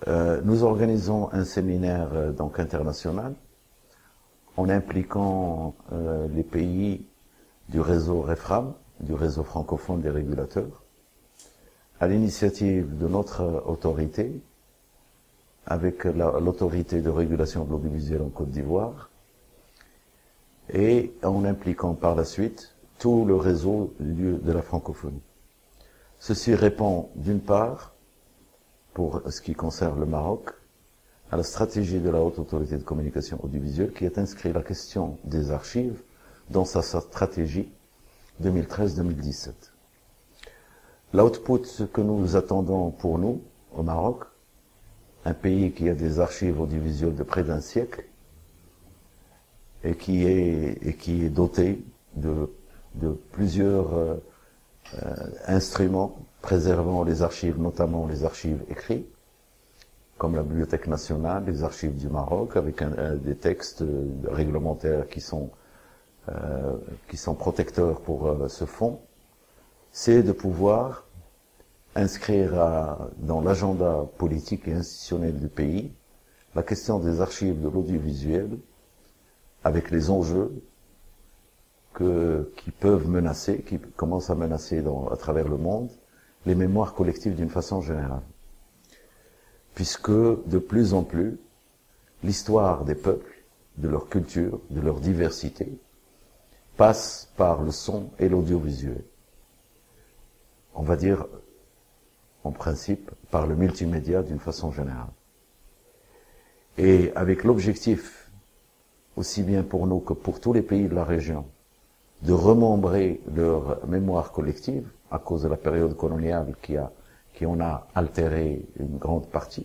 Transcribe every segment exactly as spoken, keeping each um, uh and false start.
Euh, nous organisons un séminaire euh, donc international en impliquant euh, les pays du réseau REFRAM, du réseau francophone des régulateurs, à l'initiative de notre autorité, avec l'autorité de régulation de l'audiovisuel en Côte d'Ivoire, et en impliquant par la suite tout le réseau de la francophonie. Ceci répond d'une part, pour ce qui concerne le Maroc, à la stratégie de la Haute Autorité de Communication Audiovisuelle qui a inscrit la question des archives dans sa stratégie deux mille treize deux mille dix-sept. L'output que nous attendons pour nous, au Maroc, un pays qui a des archives audiovisuelles de près d'un siècle et qui est, et qui est doté de, de plusieurs euh, euh, instruments préservant les archives, notamment les archives écrites, comme la Bibliothèque nationale, les archives du Maroc, avec un, un, des textes réglementaires qui sont, euh, qui sont protecteurs pour euh, ce fonds, c'est de pouvoir inscrire à, dans l'agenda politique et institutionnel du pays la question des archives de l'audiovisuel avec les enjeux que, qui peuvent menacer, qui commencent à menacer dans, à travers le monde, les mémoires collectives d'une façon générale. Puisque, de plus en plus, l'histoire des peuples, de leur culture, de leur diversité, passe par le son et l'audiovisuel. On va dire, en principe, par le multimédia d'une façon générale. Et avec l'objectif, aussi bien pour nous que pour tous les pays de la région, de remembrer leur mémoire collective, à cause de la période coloniale qui a, qui en a altéré une grande partie,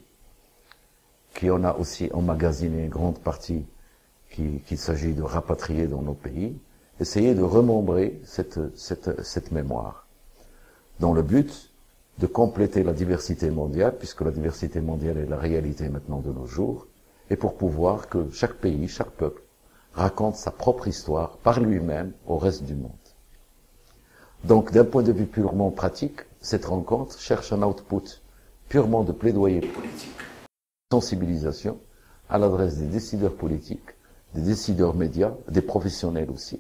qui en a aussi emmagasiné une grande partie qu'il qui s'agit de rapatrier dans nos pays, essayer de remembrer cette, cette, cette mémoire, dans le but de compléter la diversité mondiale, puisque la diversité mondiale est la réalité maintenant de nos jours, et pour pouvoir que chaque pays, chaque peuple, raconte sa propre histoire par lui-même au reste du monde. Donc, d'un point de vue purement pratique, cette rencontre cherche un output purement de plaidoyer politique, sensibilisation à l'adresse des décideurs politiques, des décideurs médias, des professionnels aussi,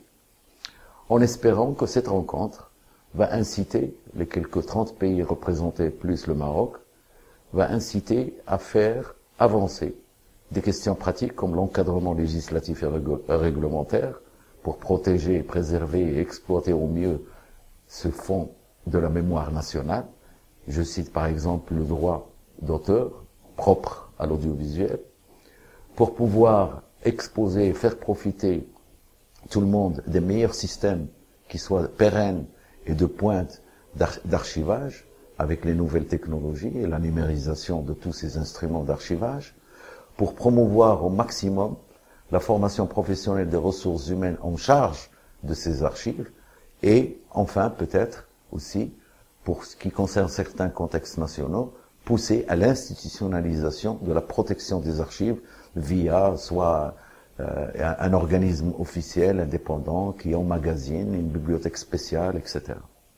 en espérant que cette rencontre va inciter les quelques trente pays représentés plus le Maroc, va inciter à faire avancer des questions pratiques comme l'encadrement législatif et réglementaire pour protéger, préserver et exploiter au mieux ce fonds de la mémoire nationale. Je cite par exemple le droit d'auteur propre à l'audiovisuel, pour pouvoir exposer et faire profiter tout le monde des meilleurs systèmes qui soient pérennes et de pointe d'archivage avec les nouvelles technologies et la numérisation de tous ces instruments d'archivage, pour promouvoir au maximum la formation professionnelle des ressources humaines en charge de ces archives, et enfin peut-être aussi, pour ce qui concerne certains contextes nationaux, pousser à l'institutionnalisation de la protection des archives via soit euh, un, un organisme officiel indépendant qui emmagasine une bibliothèque spéciale, et cetera.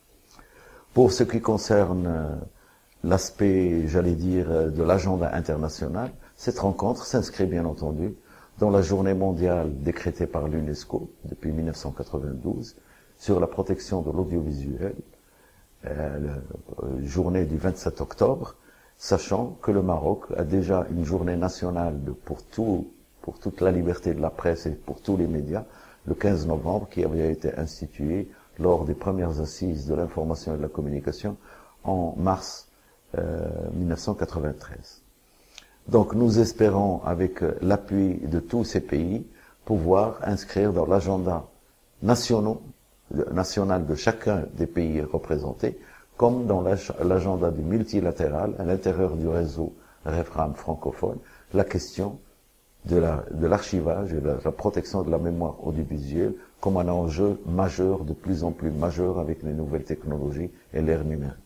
Pour ce qui concerne euh, l'aspect, j'allais dire, de l'agenda international, cette rencontre s'inscrit bien entendu dans la journée mondiale décrétée par l'UNESCO depuis mille neuf cent quatre-vingt-douze sur la protection de l'audiovisuel, euh, la journée du vingt-sept octobre, sachant que le Maroc a déjà une journée nationale de, pour, tout, pour toute la liberté de la presse et pour tous les médias, le quinze novembre, qui avait été instituée lors des premières assises de l'information et de la communication en mars euh, mille neuf cent quatre-vingt-treize. Donc nous espérons, avec l'appui de tous ces pays, pouvoir inscrire dans l'agenda national de chacun des pays représentés, comme dans l'agenda du multilatéral, à l'intérieur du réseau REFRAM francophone, la question de l'archivage la, de et de la protection de la mémoire audiovisuelle comme un enjeu majeur, de plus en plus majeur avec les nouvelles technologies et l'ère numérique.